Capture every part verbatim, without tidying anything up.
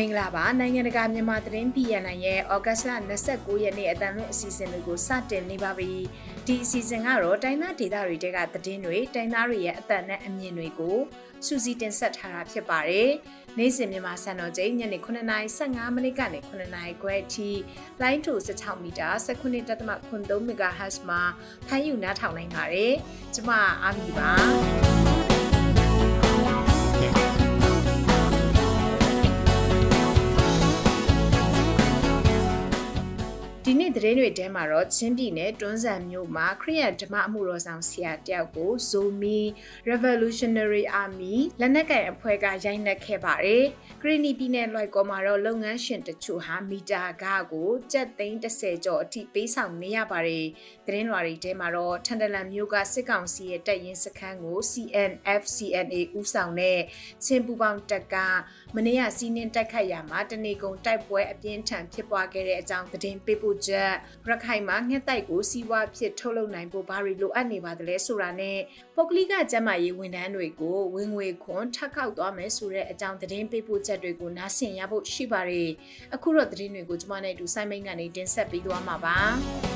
င်္ဂလာပါနိုင်ငံတကာမြန်မာသတင်းပြည်ရနိုင်ရဲ့ဩဂတ်စ်လ၂၉ရက်နေ့အတန်လွင့်အစီအစဉ်တွေကိုစတင်နေပါပြီဒီအစီအစဉ်ကတော့တိုင်းသားဒေသတွေတဲကသတင်းတွေတိုင်းသားတွေရဲ့အသံနဲ့အမြင်တွေကိုစူးစီးတင်ဆက်ထားတာဖြစ်ပါတယ်နေ့စဉ်မြန်မာစံတော်ချိန်ညနေ9:၁၅မိနစ်ကနေ9:နာရီခွဲအထိလိုင်းတို16မီတာ၁၉.၃ မီဂါဟတ်ဇ်မှာဖမ်းယူနားထောင်နိုင်ပါတယ်ကျမအာမီပါဒီနေ့သတင်းတွေထဲမှာတော့ချင်းပြည်နယ်တွန်းဇံမြို့မှာခရီးရဓမ္မအမှုတော်ဆောင်ဆရာတယောက်ကို Zomi Revolutionary Army လက်နက်ကိုင်အဖွဲ့ကရိုက်နှက်ခဲ့ပါတယ်။ခရီးနီပြည်နယ်လွိုက်ကော်မှာတော့လုပ်ငန်းရှင်တချို့ဟာမီတာကားကိုကျပ်သိန်း၁၀ကျော်အထိပေးဆောင်နေရပါတယ်။သတင်းလွှာတွေထဲမှာတော့ထန်တလန်မြို့ကစစ်ကောင်စီရဲ့တပ်ရင်းစခန်းကို C N F C N A ဦးဆောင်တဲ့ချင်းပူပေါင်းတပ်ကမနေ့ကစီးနင်းတိုက်ခိုက်ရာမှာတနေကုန်တိုက်ပွဲအပြင်းထန်ဖြစ်ပွားခဲ့တဲ့အကြောင်းသတင်းပေးပို့ချက်ရခိုင်မှာငှက်တိုက်ကိုစီးပွားဖြစ်ထုတ်လုပ်နိုင်ဖို့ဘာတွေလိုအပ်နေပါသလဲဆိုတာနဲ့ပုဂ္ဂလိကကျန်းမာရေးဝန်ထမ်းတွေကိုဝင်ငွေခွန်ထပ်ခောက်သွားမယ်ဆိုတဲ့အကြောင်းသတင်းပေးပို့ချက်တွေကိုနားဆင်ရဖို့ရှိပါတယ်အခုတော့သတင်းတွေကိုကျွန်မနဲ့အတူစိုင်းမိန်ကနေတင်ဆက်ပေးသွားမှာပါ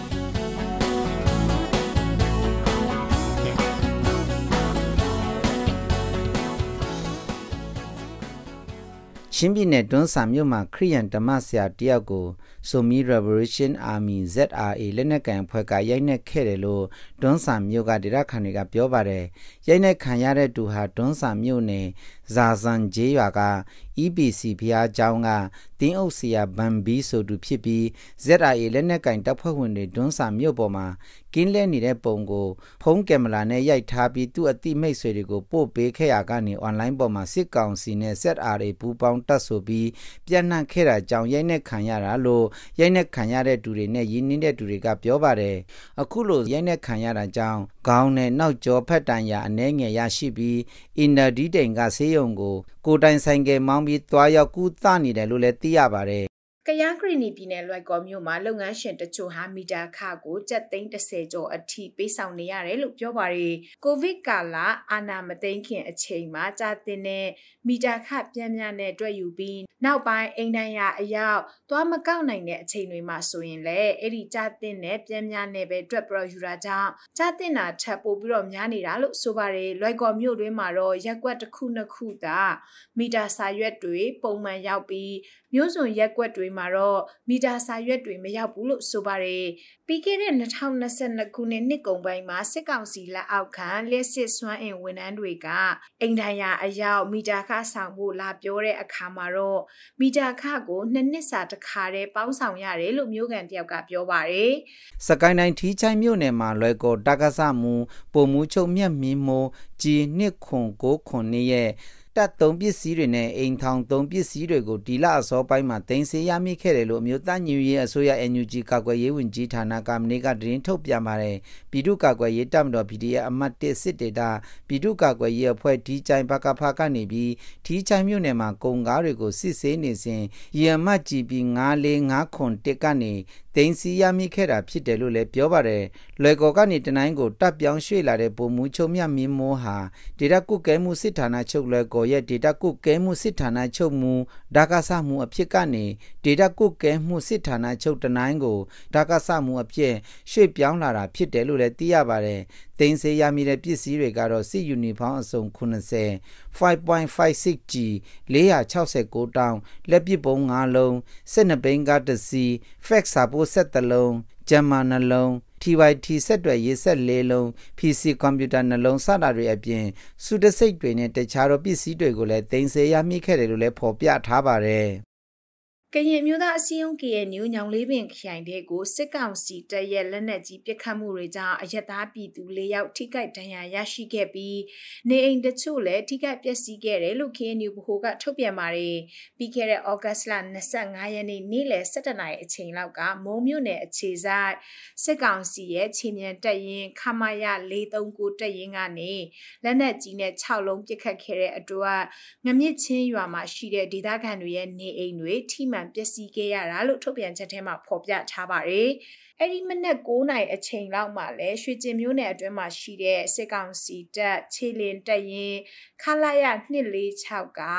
ချင်းပြည်နယ်တွန်းဆာမြို့မှာခရီးရန်ဓမ္မဆရာတယောက်ကို Zomi Revolution Army Z R A လက်နက်ကိုင်အဖွဲ့ကရိုက်နှက်ခဲ့တယ်လို့တွန်းဆာမြို့ကဒေသခံတွေကပြောပါတယ်။ရိုက်နှက်ခံရတဲ့သူဟာတွန်းဆာမြို့နယ်ဇာဇန်ကျေးရွာက E B C ဘုရားကျောင်းကတင်းအုပ်ဆရာဗန်ဘီဆိုသူဖြစ်ပြီး Z R A လက်နက်ကိုင်တပ်ဖွဲ့ဝင်တွေတွန်းဆာမြို့ပေါ်မှာကင်းလဲနေတဲ့ပုံကိုဖုန်းကင်မရာနဲ့ရိုက်ထားပြီးသူ့အတိမိတ်ဆွေတွေကိုပို့ပေးခဲ့ရကနေအွန်လိုင်းပေါ်မှာစစ်ကောင်စီနဲ့ Z R A ပူးပေါင်းတပ်ဆိုပြီးပြန့်နှံ့ခဲ့တာကြောင့်ရိုက်နှက်ခံရတာလို့ရိုက်နှက်ခံရတဲ့သူတွေနဲ့ရင်းနှီးတဲ့သူတွေကပြောပါတယ်အခုလိုရိုက်နှက်ခံရတာကြောင့်ခေါင်းနဲ့နောက်ကျောဖက်တန်ရာအနှဲငယ်ရရှိပြီးအင်နာဒီတိန်ကဆေးရုံကိုကိုတိုင်ဆိုင်ကယ်မောင်းပြီးသွားရောက်ကူသနေတယ်လို့လည်းသိရပါတယ်ကယားခရီနီပြည်နယ်လွိုက်ကော်မြို့မှာလုပ်ငန်းရှင်တချို့ဟာမီတာခကိုကျပ်သိန်း၁၀ကျော်အထိပေးဆောင်နေရတယ်လို့ပြောပါတယ်ကိုဗစ်ကာလအာဏာမသိမ်းခင်အချိန်မှာကြာတင်တဲ့မီတာခပြန်ပြန်နဲ့တွက်ယူပြီးနောက်ပိုင်းအိမ်တိုင်းရအရောက်သွားမကောက်နိုင်တဲ့အချိန်တွေမှာဆိုရင်လည်းအဲ့ဒီကြာတင်တဲ့ပြန်ပြန်နဲ့ပဲတွက်ပြီးတော့ယူတာကြောင့်ကြာတင်တာထပ်ပို့ပြီးတော့များနေတာလို့ဆိုပါတယ်လွိုက်ကော်မြို့တွင်းမှာတော့ရက်ကွက်တစ်ခုနှစ်ခုသာမီတာစာရွက်တွေပုံမှန်ရောက်ပြီးမျိုးစုံရက်ကွက်တွေမှာတော့မီတာစာရွက်တွေမရောက်ဘူးလို့ဆိုပါတယ်ပြီးခဲ့တဲ့၂၀၂၂ခုနှစ်နှစ်ကုန်ပိုင်းမှာစစ်ကောင်စီလက်အောက်ခံလက်စစ်စွမ်းအင်ဝန်ထမ်းတွေကအိမ်တိုင်းရအရောက်မီတာခဆောင်ဖို့လာပြောတဲ့အခါမှာတော့မီတာခကိုနှစ်နှစ်စာတစ်ခါတည်းပေါင်းဆောင်ရတယ်လို့မျိုးကန်တယောက်ကပြောပါတယ်စကိုင်းတိုင်းထီးချိုင်းမြို့နယ်မှာလွယ်ကော်တက္ကသမှုပုံမှုချုပ်မြတ်မင်းမိုးကြီးနှစ်ခွန်ကိုခွန်နှစ်ရဲ့တပ်သုံးပစ္စည်းတွေနဲ့အိမ်ထောင်သုံးပစ္စည်းတွေကိုဒီလအစောပိုင်းမှာတင်စီရမိခဲ့တယ်လို့အမျိုးသားညီညွတ်ရေးအစိုးရ N U G ကာကွယ်ရေးဝန်ကြီးဌာနကမနေ့ကသတင်းထုတ်ပြန်ပါတယ်ပြည်သူ့ကာကွယ်ရေးတပ်မတော် P D F အမှတ်၁စစ်ဒေသပြည်သူ့ကာကွယ်ရေးအဖွဲ့ဒီချိုင်ဘကဖကနေပြီးထီးချိုင်မြို့နယ်မှာကုန်ကားတွေကိုစစ်ဆေးနေစဉ်ရမတ် G P ၅၄၅ခွန်တစ်ကနေတင်စီရမိခဲ့တာဖြစ်တယ်လို့လည်းပြောပါတယ်လွယ်ကော်ကနေတနိုင်းကိုတပ်ပြောင်းရွှေ့လာတဲ့ပုံမှုချုပ်မြတ်မင်းမိုးဟာဒေတာကုကဲမှုစစ်ဌာနချုပ်လွယ်ကော်ရဲ့ဒေတာကုကဲမှုစစ်ဌာနချုပ်မူဒါကဆမှုအဖြစ်ကနေဒေတာကုကဲမှုစစ်ဌာနချုပ်တနိုင်းကိုဒါကဆမှုအဖြစ်ရွှေ့ပြောင်းလာတာဖြစ်တယ်လို့လည်းသိရပါတယ်တင်စေရမိတဲ့ပစ္စည်းတွေကတော့စစ်ယူနီဖောင်းအစုံ၇၀ ၅.၅၆ G ၄၆၉တောင်းလက်ပစ်ပုံး၅လုံး၁၂ဘိန်းကားတစ်စီး fax စာပိုး၁၁လုံးဂျမ်မာနှလုံး T Y T ဆက်တွယ်ရေးဆက်၄လုံး P C ကွန်ပျူတာနှလုံးစတာတွေအပြင်စုတစိတ်တွေနဲ့တခြားသောပစ္စည်းတွေကိုလည်းတင်စေရမိခဲ့တယ်လို့လည်းဖော်ပြထားပါတယ်ကရင်မျိုးသားအစည်းအရုံး K N U ညောင်လေးပင်ခရိုင်တဲ့ကိုစစ်ကောင်စီတပ်ရဲ့လက်နက်ကြီးပစ်ခတ်မှုတွေကြောင့်အရက်သားပြည်သူ၄ယောက်ထိခိုက်ဒဏ်ရာရရှိခဲ့ပြီးနေအိမ်တချို့လည်းထိခိုက်ပျက်စီးခဲ့တယ်လို့ K N U ဗဟိုကထုတ်ပြန်ပါတယ်ပြီးခဲ့တဲ့ဩဂတ်စ်လ၂၅ရက်နေ့နေ့လယ်၁၁နာရီအချိန်လောက်ကမုံမြို့နယ်အခြေဆိုင်စစ်ကောင်စီရဲ့ခြေမြန်တပ်ရင်းခမရ၄၃၉တပ်ရင်းကနေလက်နက်ကြီးနဲ့၆လုံးပစ်ခတ်ခဲ့တဲ့အတွက်ငမြစ်ချင်းရွာမှာရှိတဲ့ဒေသခံတွေရဲ့နေအိမ်တွေထိမှန်ပျက်စီးခဲ့ရတာလို့ထုတ်ပြန်ချက်ထဲမှာဖော်ပြထားပါတယ်။အဲ့ဒီမနက်၉နာရီအချိန်လောက်မှာလဲရွှေကျင်မြို့နယ်အတွင်းမှာရှိတဲ့စစ်ကောင်စီတပ်ခြေလင်တပ်ရင်းခလာရ၂၄၆ကပ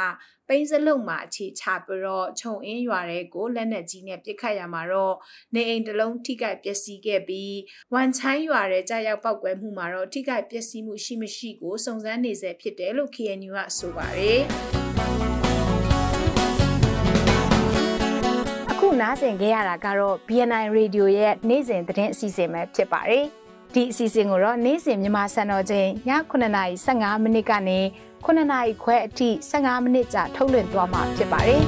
ပိန်းစလုံးမှာအခြေချပြီးတော့ခြုံအင်းရွာတွေကိုလက်နက်ကြီးနဲ့ပစ်ခတ်ရမှာတော့နေအိမ်တစ်လုံးထိခိုက်ပျက်စီးခဲ့ပြီးဝန်ချိုင်းရွာရဲ့ကြာရောက်ပောက်ကွဲမှုမှာတော့ထိခိုက်ပျက်စီးမှုရှိမရှိကိုစုံစမ်းနေဆဲဖြစ်တယ်လို့ K N U ကဆိုပါတယ်အခုနားဆင်ခဲ့ရတာကတော့ B N I Radio ရဲ့နေ့စဉ်သတင်းအစီအစဉ်ပဲဖြစ်ပါတယ်ဒီအစီအစဉ်ကိုတော့နေ့စဉ်မြန်မာစံတော်ချိန်ညခုနှစ်နာရီဆယ့်ငါးမိနစ်ကနေခုနှစ်နာရီခွဲအထိဆယ့်ငါးမိနစ်ကြာထုတ်လွှင့်သွားမှာဖြစ်ပါတယ်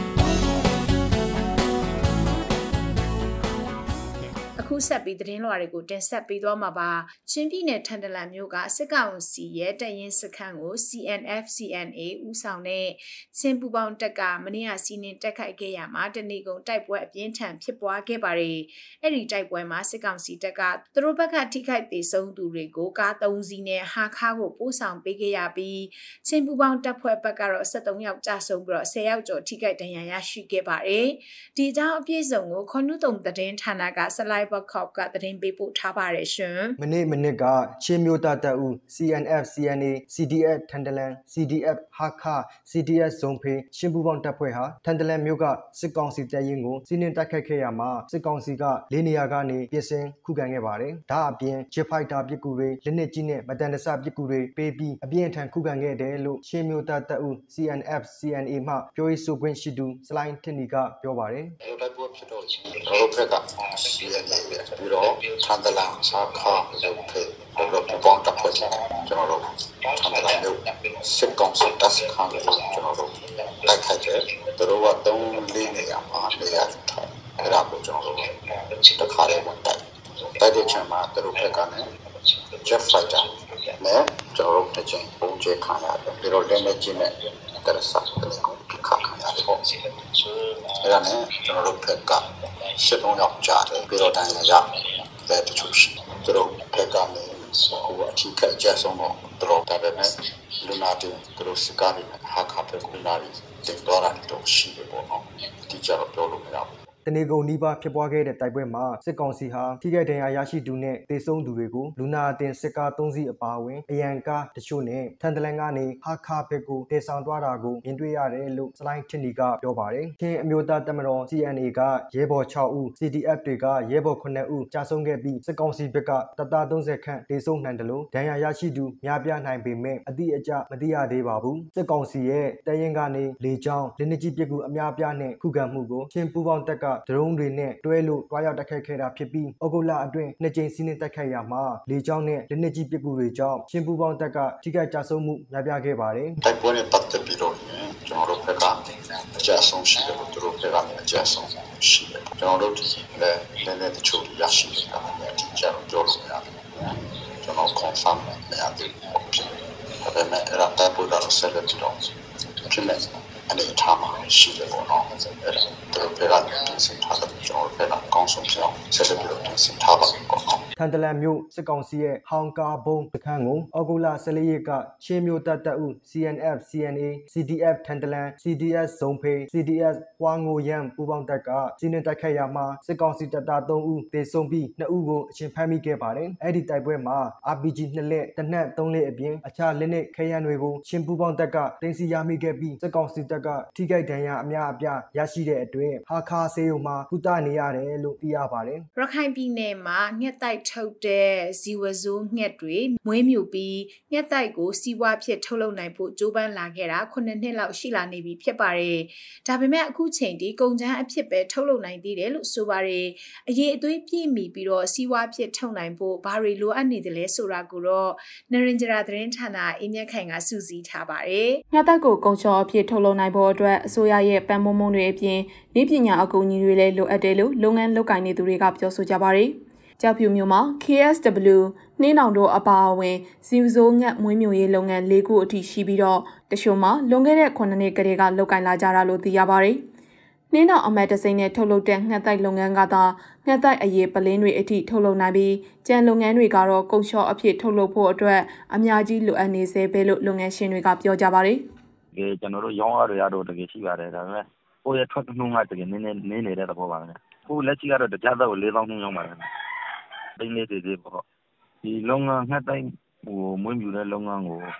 အခုဆက်ပြီးသတင်းလွှာတွေကိုတင်ဆက်ပေးသွားမှာပါချင်းပြည်နယ်ထန်တလန်မြို့ကစစ်ကောင်စီရဲ့တပ်ရင်းစခန်းကို C N F C N A ဦးဆောင်တဲ့ချင်းပူပေါင်းတပ်ကမနေ့ကစီးနင်းတက်ခိုက်ခဲ့ရမှာတနေ့ကုန်တိုက်ပွဲအပြင်းထန်ဖြစ်ပွားခဲ့ပါတယ်အဲ့ဒီတိုက်ပွဲမှာစစ်ကောင်စီတပ်ကသူတို့ဘက်ကထိခိုက်ဒေဆုံးသူတွေကိုကားသုံးစီးနဲ့ဟာခါကိုပို့ဆောင်ပေးခဲ့ရပြီးချင်းပူပေါင်းတပ်ဖွဲ့ဘက်ကတော့၁၃ယောက်ကြာဆုံးပြီးတော့၁၀ယောက်ကျော်ထိခိုက်ဒဏ်ရာရရှိခဲ့ပါတယ်ဒီအကြောင်းအပြည့်စုံကိုခွန်နုတုံသတင်းဌာနကစလိုက်ခေါပကသတင်းပေးပို့ထားပါတယ်ရှင်မနေ့မနေ့ကချင်းမျိုးသားတပ်ဦး C N F C N A C D F ထန်တလန် C D F ဟာခါ C D S ဇုံဖေးရှင်းပူပေါင်းတပ်ဖွဲ့ဟာထန်တလန်မြို့ကစစ်ကောင်စီတပ်ရင်းကိုစီးနင်းတိုက်ခိုက်ခဲ့ရမှာစစ်ကောင်စီကလေးနေရာကနေပြင်ဆင်ခုခံခဲ့ပါတယ်ဒါအပြင်ဂျက်ဖိုက်တာပစ်ကူတွေလက်နက်ကြီးနဲ့မတန်တဆပစ်ကူတွေပေးပြီးအပြင်းအထန်ခုခံခဲ့တယ်လို့ချင်းမျိုးသားတပ်ဦး C N F C N A မှပြောရေးဆိုခွင့်ရှိသူစလိုင်းထင်နီကပြောပါတယ်တိုက်ပွဲဖြစ်တော့ကျွန်တော်တို့ဘက်ကစီးရဲနေပြီးတော့ထန်တလန်စာခါလုပ်ခဲ့တော့ပေါင်းတပ်ဖွဲ့ကျွန်တော်တို့ထန်တလန်မြို့စစ်ကောင်စီတပ်စခန်းကိုကျွန်တော်တို့တိုက်ခိုက်တယ်သူတို့ကသုံးလေးနေရာမှာနေရာထားအဲ့ဒါကိုကျွန်တော်တို့တခါလေးဝင်တိုက်တိုက်တဲ့ချိန်မှာသူတို့ဘက်ကလည်း Jet Fighter နဲ့ကျွန်တော်တို့တစ်ချိန်ပုံကျခံရတယ်ပြီးတော့လက်နက်ကြီးနဲ့တရစားတယ်ကိုခါခံရတယ်ပေါ့အဲ့ဒါနဲ့ကျွန်တော်တို့ဘက်ကရှစ်သုံးယောက်ကြားတယ်ပြီးတော့တိုင်းရရတဲ့တချို့ရှိသူတို့ဘက်ကလည်းဟိုအထီးကကြဆုံးတော့သူတို့ဒါပေမဲ့လူနာတွေသူတို့စကားတွေဟာခါပဲကိုနာရီတင်တော့တာတော့ရှိတယ်ပေါ့နော်ဒီကြတော့ပြောလို့မရဘူးတနေကုန်နီးပါးဖြစ်ပွားခဲ့တဲ့တိုက်ပွဲမှာစစ်ကောင်စီဟာထိခိုက်ဒဏ်ရာရရှိသူနဲ့တေဆုံးသူတွေကိုလူနာအတင်စစ်ကားသုံးစီးအပါအဝင်အရန်ကားတချို့နဲ့ထန်တလန်ကနေဟာခါဘက်ကိုတေဆောင်သွားတာကိုမြင်တွေ့ရတယ်လို့စလိုင်းထင်နီကပြောပါတယ်။ချင်းအမျိုးသားတပ်မတော် C N A ကရဲဘော်၆ဦး C D F တွေကရဲဘော်ခုနှစ်ဦးကြာဆုံးခဲ့ပြီးစစ်ကောင်စီဘက်ကတပ်သားသုံးဆယ်ခန့်တေဆုံးနိုင်တယ်လို့ဒဏ်ရာရရှိသူများပြားနိုင်ပေမဲ့အတိအကျမသိရသေးပါဘူး။စစ်ကောင်စီရဲ့တပ်ရင်းကနေလေကြောင်းလက်နက်ကြီးပစ်ကူအများပြားနဲ့ခုခံမှုကိုချင်းပူပေါင်းတပ်ကဒရုန်းတွေနဲ့တွဲလို့တွားရောက်တိုက်ခိုက်ခဲ့တာဖြစ်ပြီးဩဂုတ်လအတွင်းနှစ်ကြိမ်စီးနှင်းတိုက်ခိုက်ရမှာလေကြောင်းနဲ့လက်နက်ကြီးပစ်ကူတွေကြောင့်ချင်းပူပေါင်းတပ်ကထိခိုက်ကြဆုံးမှုများပြားခဲ့ပါတယ်တိုက်ပွဲနဲ့ပတ်သက်ပြီးတော့ကျွန်တော်တို့ဘက်ကအကြဆုံးရှိတယ်လို့သူတို့ဘက်ကအကြဆုံးရှိတယ်ကျွန်တော်တို့လည်းလည်းလည်းတချို့ရရှိနေတာလည်းဒီကြတော့ပြောလို့ရတယ်ကျွန်တော် confirm မရသေးဘူးဒါပေမဲ့အဲ့ဒါတိုက်ပွဲတော့ဆက်လက်ပြီးတော့ဖြစ်နေတယ်အနေထားမှာရှိတယ်ပေါ့နော်အဲ့ဒါသူတို့ဘက်ကတင်ဆက်ထားတယ်ကျွန်တော်တို့ဘက်ကကောင်းဆုံးပြောင်းဆက်လက်ပြီးတော့တင်ဆက်ထားပါမယ်ပေါ့နော်ထန်တလန်မြို့စစ်ကောင်စီရဲ့ဟောင်ကာဘုံစခန်းကိုဩဂုတ်လဆယ်လေးရက်ကချင်းမျိုးတပ်တပ်ဦး C N F C N A C D F ထန်တလန် C D S ဇုံဖေး C D S ဟွာငိုရန်ပူပေါင်းတပ်ကစီးနှင်းတိုက်ခိုက်ရမှာစစ်ကောင်စီတပ်သားသုံးဦးတေဆုံးပြီးနှစ်ဦးကိုအချင်းဖမ်းမိခဲ့ပါတယ်အဲ့ဒီတိုက်ပွဲမှာ R P G နှစ်လက်တနက်သုံးလက်အပြင်အခြားလက်နက်ခဲယမ်းတွေကိုချင်းပူပေါင်းတပ်ကတင်စီရမိခဲ့ပြီးစစ်ကောင်စီတပ်ကထိခိုက်ဒဏ်ရာအများအပြားရရှိတဲ့အတွက်ဟာခါဆေးရုံမှာကုသနေရတယ်လို့သိရပါတယ်ရခိုင်ပြည်နယ်မှာငှက်တိုက်ထုတ်တဲ့ဇီဝဆိုးငှက်တွေမွေးမြူပြီးငှက်တိုက်ကိုစီးပွားဖြစ်ထုတ်လုပ်နိုင်ဖို့ကြိုးပမ်းလာခဲ့တာခုနှစ်နှစ်လောက်ရှိလာနေပြီဖြစ်ပါတယ်ဒါပေမဲ့အခုချိန်ဒီကုန်ကျန်းအဖြစ်ပဲထုတ်လုပ်နိုင်သေးတယ်လို့ဆိုပါတယ်အရေးအသွေးပြည့်မီပြီးတော့စီးပွားဖြစ်ထုတ်နိုင်ဖို့ဘာတွေလိုအပ်နေတယ်လဲဆိုတာကိုတော့နရင်ဂျရာသတင်းဌာနအင်းမြတ်ခိုင်ကစူးစီးထားပါတယ်ငှက်တိုက်ကိုကုန်ချောအဖြစ်ထုတ်လုပ်နိုင်ဖို့အတွက်အစိုးရရဲ့ပံ့ပိုးမှုတွေအပြင်ဤပညာအကူအညီတွေလည်းလိုအပ်တယ်လို့လုပ်ငန်းလုပ်ကိုင်နေသူတွေကပြောဆိုကြပါတယ်။ကြောက်ဖြူမြို့မှာ K S W နှင်းတောင်တို့အပါအဝင်ဇီဝဆိုးငှက်မွေးမြူရေးလုပ်ငန်း၄ခုအထိရှိပြီးတော့တချို့မှာလွန်ခဲ့တဲ့ခုနှစ်နှစ်ကတည်းကလုပ်ကိုင်လာကြတာလို့သိရပါတယ်။နှင်းတောင်အမတ်တစိမ့်နဲ့ထုတ်လုပ်တဲ့ငှက်တိုက်လုပ်ငန်းကသာငှက်တိုက်အရေးပလင်းတွေအထိထုတ်လုပ်နိုင်ပြီးကြံလုပ်ငန်းတွေကတော့ကုန်ချောအဖြစ်ထုတ်လုပ်ဖို့အတွက်အများကြီးလိုအပ်နေစေပဲလို့လုပ်ငန်းရှင်တွေကပြောကြပါတယ်။ဒီကျွန်တော်တို့ရောင်းရရတော့တကယ်ရှိပါတယ်ဒါပေမဲ့ကိုယ့်ရဲ့ထွက်နှုန်းကတကယ်နည်းနည်းနည်းနေတဲ့သဘောပါပဲ။ခုလက်ရှိကတော့တရားတော့၄သောင်းနှုန်းရောင်းပါတယ်။တိတ်နေသေးသေးပေါ့ဒီလုပ်ငန်းငှက်တိုင်းဟိုမွေးမြူတဲ့လုပ်ငန်းကို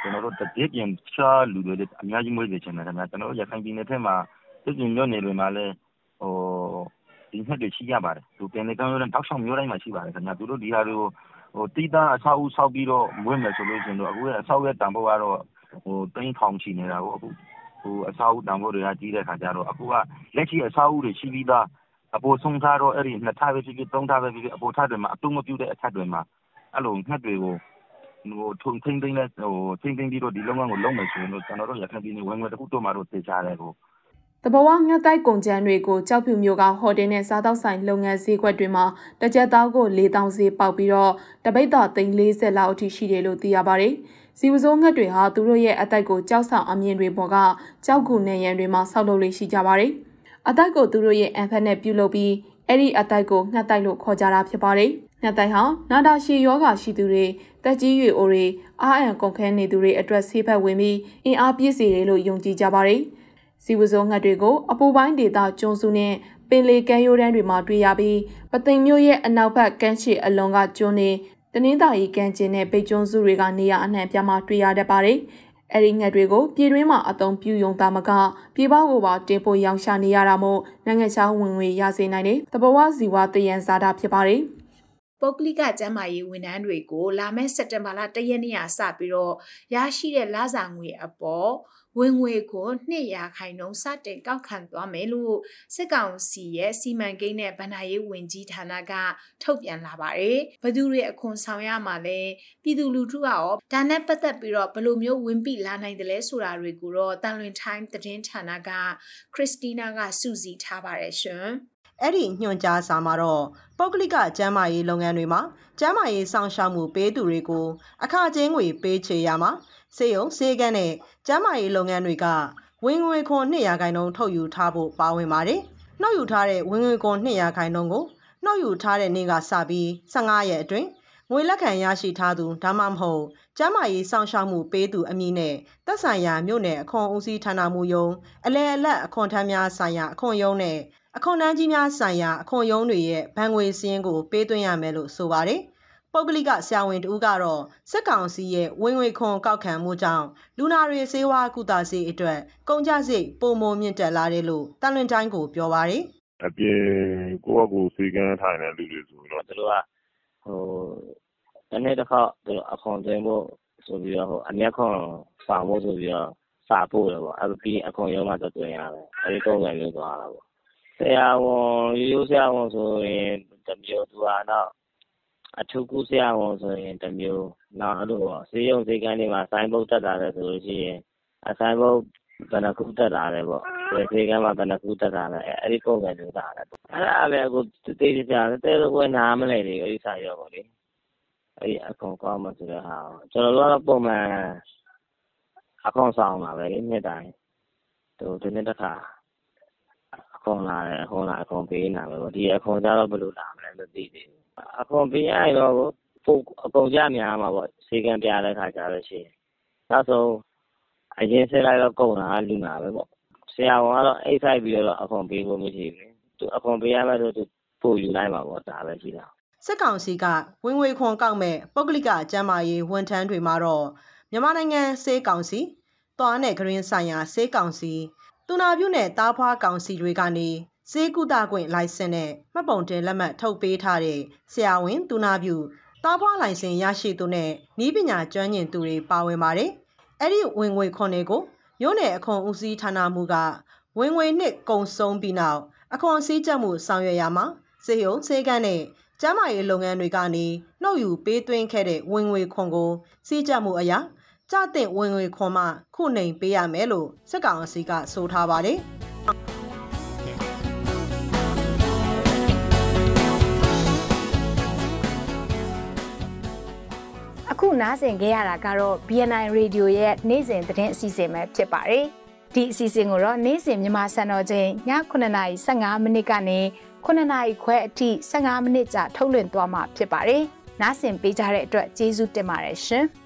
ကျွန်တော်တို့တည်ပြင်ချာလူတွေအများကြီးမွေးနေချင်တယ်ခင်ဗျာကျွန်တော်တို့ရခိုင်ပြည်နယ်ထဲမှာတည်ပြင်မျိုးနယ်တွေမှာလည်းဟိုဒီနှစ်တွေရှိရပါတယ်သူပြန်လေကောင်းရိုးတဲ့တောက်ဆောင်မျိုးတိုင်းမှာရှိပါတယ်ခင်ဗျာသူတို့ဒီဟာတွေကိုဟိုတီးသားအဆောက်အဦဆောက်ပြီးတော့မွေးမယ်ဆိုလို့ရှင်တော့အခုအဆောက်ရဲ့တန်ဖိုးကတော့ဟိုတိန်းထောင်ချီနေတာကိုအခုဟိုအဆောက်အဦတန်ဖိုးတွေကကြီးတဲ့ခါကျတော့အခုကလက်ရှိအဆောက်အဦတွေရှိပြီးသားအပေါ်ဆုံးထားတော့အဲ့ဒီနှစ်ထားပဲဖြစ်ဖြစ်သုံးထားပဲဖြစ်ဖြစ်အပေါ်ထားတွေမှာအတုံးမပြုတ်တဲ့အထက်တွေမှာအဲ့လိုငှက်တွေကိုဟိုထုံထိန်သိမ်းနဲ့ဟိုထိန်သိမ်းပြီးတော့ဒီလုပ်ငန်းကိုလုပ်မယ်ဆိုရင်တော့ကျွန်တော်တို့ရခိုင်ပြည်နယ်ဝင်ငွေတစ်ခုတော့မှတော့တေချာတယ်ကိုတဘဝငှက်တိုက်ကုန်ကျန်းတွေကိုကြောက်ဖြူမျိုးကဟိုတယ်နဲ့စားတောက်ဆိုင်လုပ်ငန်းဈေးကွက်တွေမှာတကြက်သားကို၄တောင်ဈေးပေါက်ပြီးတော့တပိတ်တော်သိန်း၄၀လောက်အထိရှိတယ်လို့သိရပါတယ်။စီဝစိုးငှက်တွေဟာသူတို့ရဲ့အတိုက်ကိုကြောက်ဆောင်အမြင်တွေပေါ်ကကြောက်ကူနေရန်တွေမှာဆောက်လုပ်လေးရှိကြပါတယ်။အတိုက်ကိုသူတို့ရဲ့အန်ဖက်နဲ့ပြုလုပ်ပြီးအဲ့ဒီအတိုက်ကိုငှက်တိုက်လို့ခေါ်ကြတာဖြစ်ပါတယ်။ငှက်တိုက်ဟာနာတာရှည်ယောဂရှိသူတွေတက်ကြီးရွယ်အိုတွေအားအံကုန်ခဲနေသူတွေအတွက်ဆေးဘက်ဝင်ပြီးအင်အားပြည့်စေတယ်လို့ယုံကြည်ကြပါတယ်။စီဝစိုးငှက်တွေကိုအပူပိုင်းဒေသကျွန်းစုနဲ့ပင်လေကမ်းရိုးတန်းတွေမှာတွေ့ရပြီးပသိမ်မြို့ရဲ့အနောက်ဘက်ကမ်းခြေအလွန်ကကျွန်းတွေတနင်္သာရီကမ်းခြေနဲ့ပိတ်ကျွန်းစုတွေကနေရာအနှံ့ပြားမှာတွေ့ရတတ်ပါတယ်။အဲဒီငှက်တွေကိုပြည်တွင်းမှာအသုံးပြုယုံသားမကပြည်ပကိုပါတင်ပို့ရောင်းချနေရတာမို့နိုင်ငံခြားဝင်ငွေရစေနိုင်တယ်။တဘဝဇီဝတယံဇာတာဖြစ်ပါတယ်။ပုဂ္ဂလိကကျန်းမာရေးဝန်ထမ်းတွေကိုလာမယ့်စက်တင်ဘာလ၁ရက်နေ့ကစပြီးတော့ရရှိတဲ့လစာငွေအပေါ်ဝင်ငွေကိုနှစ်ရာခိုင်နှုန်းစတင်ကောက်ခံသွားမယ်လို့စစ်ကောင်စီရဲ့စီမံကိန်းနဲ့ဗဏ္ဍာရေးဝန်ကြီးဌာနကထုတ်ပြန်လာပါတယ်။ဘယ်သူတွေအခွန်ဆောင်ရမှာလဲပြည်သူလူထုကရောဒါနဲ့ပတ်သက်ပြီးတော့ဘယ်လိုမျိုးဝင်ပြီးလာနိုင်တယ်လဲဆိုတာတွေကိုတော့တန်လွင် time သတင်းဌာနကခရစ်စတီးနားကစုစည်းထားပါတယ်ရှင်။အဲ့ဒီညွှန်ကြားစာမှာတော့ပုဂ္ဂလိကကျန်းမာရေးလုပ်ငန်းတွေမှာကျန်းမာရေးစောင့်ရှောက်မှုပေးသူတွေကိုအခကြေးငွေပေးချေရမှာစေယုံစေကန်းနဲ့ကျန်းမာရေးလုပ်ငန်းတွေကဝင်ငွေခွန်နှစ်ရာခိုင်နှုန်းထုတ်ယူထားဖို့ပါဝင်ပါတယ်။နှုတ်ယူထားတဲ့ဝင်ငွေခွန်နှစ်ရာခိုင်နှုန်းကိုနှုတ်ယူထားတဲ့နေ့ကစပြီး၁၅ရက်အတွင်းငွေလက်ခံရရှိထားသူဒါမှမဟုတ်ကျန်းမာရေးစောင့်ရှောက်မှုပေးသူအမည်နဲ့သက်ဆိုင်ရာမြို့နယ်အခွန်ဦးစီးဌာနမှယုံအလဲအလတ်အခွန်ထမ်းများဆိုင်ရာအခွန်ယုံနဲ့အခွန်တန်းကြီးများဆိုင်ရာအခွန်ယုံတွေရဲ့ဘဏ်ငွေစည်းရင်းကိုပေးသွင်းရမယ်လို့ဆိုပါတယ်။ပုဂ္ဂလိကဆရာဝန်တဦးကတော့စစ်ကောင်စီရဲ့ဝင်ငွေခွန်ကောက်ခံမှုကြောင့်လူနာတွေဆေးဝါးကုသဆေးအတွက်ကုန်ကျစရိတ်ပိုမိုမြင့်တက်လာတယ်လို့တန်လွင်တိုင်းကိုပြောပါတယ်။အပြင်ကိုယ့်အကူစေကန်းထိုင်တဲ့လူတွေဆိုတော့သူတို့ကဟိုတနေ့တစ်ခါသူတို့အခွန်တင်ဖို့ဆိုပြီးတော့ဟိုအမျက်ခွန်ဆောင်ဖို့ဆိုပြီးတော့စာပို့တယ်ပေါ့အဲ့ဒီအခွန်ရုံးမှာတော့တွင်ရတယ်အဲ့ဒီကုန်တယ်လို့သွားတာပေါ့ဆရာဝန်ရိုးဆရာဝန်ဆိုရင်တမျိုးသူကတော့အထူးကုဆရာဝန်ဆိုရင်တမျိုးနောက်အဲ့လိုပေါ့စေယုံစေကန်းတွေမှာစိုင်းပုတ်တက်တာလဲဆိုလို့ရှိရင်အစိုင်းပုတ်ဘယ်နှခုတက်တာလဲပေါ့စေကန်းမှာဘယ်နှခုတက်တာလဲအဲ့ဒီကုန်တယ်လို့တာလဲအဲ့ဒါလည်းအခုတေးကြတယ်တဲလို့ဝင်နာမလဲလေအဲ့ဒီစာရောပေါ့လေအဲ့ဒီအကောင်ကောင်းမှဆိုတဲ့ဟာကျွန်တော်တို့ကတော့ပုံမှန်အကောင်ဆောင်ပါပဲလေနှစ်တိုင်းသူဒီနေ့တစ်ခါအကောင်လာတယ်အကောင်လာအကောင်ပေးနေတာပဲပေါ့ဒီအကောင်ကြတော့ဘယ်လိုလာမလဲမသိသေးဘူးအကောင်ပေးရရင်တော့ပို့အကောင်ကြများမှာပေါ့စေကံပြတဲ့ခါကြလို့ရှိရင်နောက်ဆုံးအရင်ဆက်လိုက်တော့ကုန်တာလူနာပဲပေါ့ဆရာဝန်ကတော့အိတ်ဆိုင်ပြီးတော့အကောင်ပေးဖို့မရှိဘူးသူအကောင်ပေးရမယ်ဆိုသူပို့ယူလိုက်မှာပေါ့ဒါပဲရှိတာစစ်ကောင်စီကဝင်ငွေခွန်ကောက်မဲ့ပုဂ္ဂလိကကျန်းမာရေးဝန်ထမ်းတွေမှာတော့မြန်မာနိုင်ငံစေကောင်စီသွားနဲ့ဂရင်းဆိုင်ရာစေကောင်စီတူနာပြုနဲ့တားဖွားကောင်စီတွေကနေဈေးကုသခွင့်လိုင်စင်နဲ့မှတ်ပုံတင်လက်မှတ်ထုတ်ပေးထားတဲ့ဆရာဝန်တူနာပြုတားဖွားလိုင်စင်ရရှိသူနဲ့ဤပညာကျွမ်းကျင်သူတွေပါဝင်ပါတယ်။အဲ့ဒီဝင်ငွေခွန်တွေကိုမြို့နယ်အခွန်ဦးစီးဌာနမှကဝင်ငွေနှစ်ကုန်ဆုံးပြီးနောက်အခွန်စည်းကြပ်မှုဆောင်ရွက်ရမှာစေယုံစေကန်းနဲ့ကျန်းမာရေးလုပ်ငန်းတွေကနေနှုတ်ယူပေးသွင်းခဲ့တဲ့ဝင်ငွေခွန်ကိုစည်းကြပ်မှုအရာကြတဲ့ဝင်ငွေခွန်မှခုနှိမ်ပေးရမယ်လို့စစ်ကောင်စီကဆိုထားပါတယ်။အခုနားဆင်ခဲ့ရတာကတော့ B N I Radio ရဲ့နေ့စဉ်သတင်းအစီအစဉ်ပဲဖြစ်ပါတယ်။ဒီအစီအစဉ်ကိုတော့နေ့စဉ်မြန်မာစံတော်ချိန်ညခုနှစ်နာရီ၁၅မိနစ်ကနေခုနှစ်နာရီခွဲအထိ၁၅မိနစ်ကြာထုတ်လွှင့်သွားမှာဖြစ်ပါတယ်။နားဆင်ပေးကြတဲ့အတွက်ကျေးဇူးတင်ပါတယ်ရှင်။